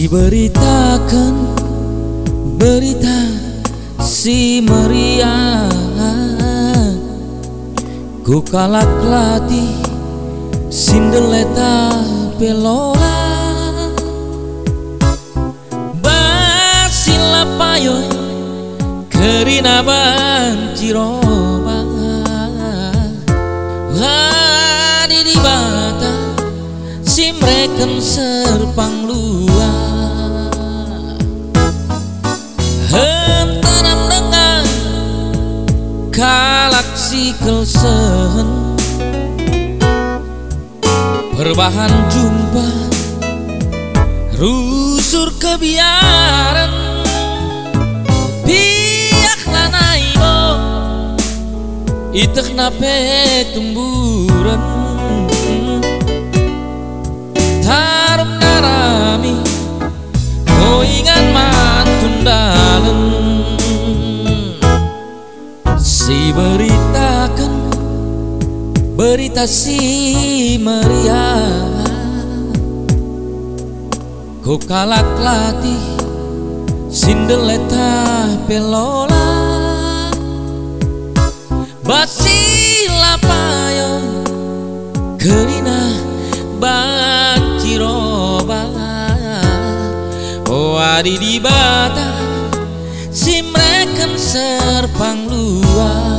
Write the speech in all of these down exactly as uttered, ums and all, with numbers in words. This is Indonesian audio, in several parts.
Si beritakan berita si meriah, ku kalak latih sindeleta pelola, basila payo kerina banciroba, hadi di bata simreken serpang luar, hentanam dengan kalak sikel sehen, perbahan jumpa rusur kebiaran, biak lanaibo itek nape tumburan, tarum narami koingan mantun dalen, si beritakan berita si meriah, ku kalak latih sindeleta pelola, basila payo kerina banciroba, oh adi di bata simreken serpang luar.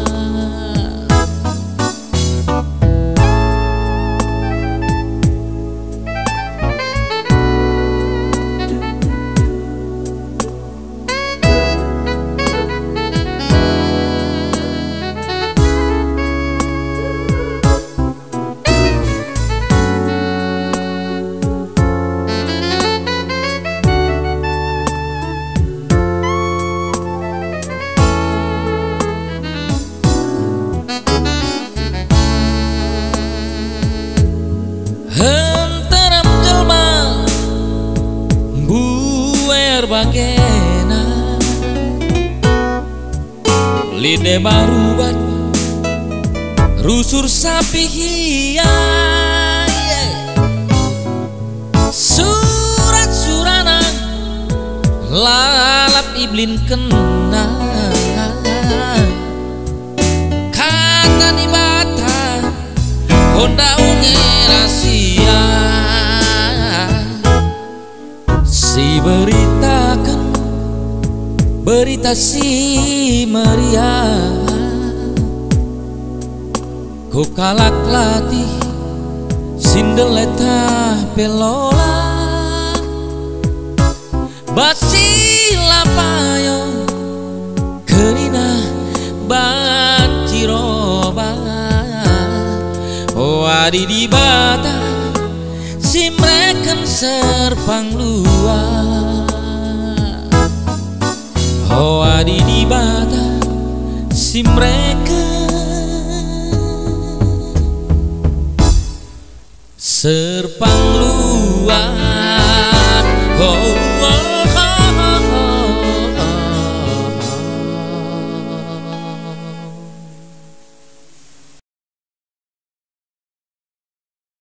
Henteram jelma buer bagena, lide barubat rusur sapi hiya, surat surana lalap iblin kena, kata di bata honda unge rahasia, si beritakan berita si meriah, ku kalak latih sindeleta pelola, basila payo kerina banciroba, oh adi di bata simreken serpang luar, oh adi di bata simreken serpang luar.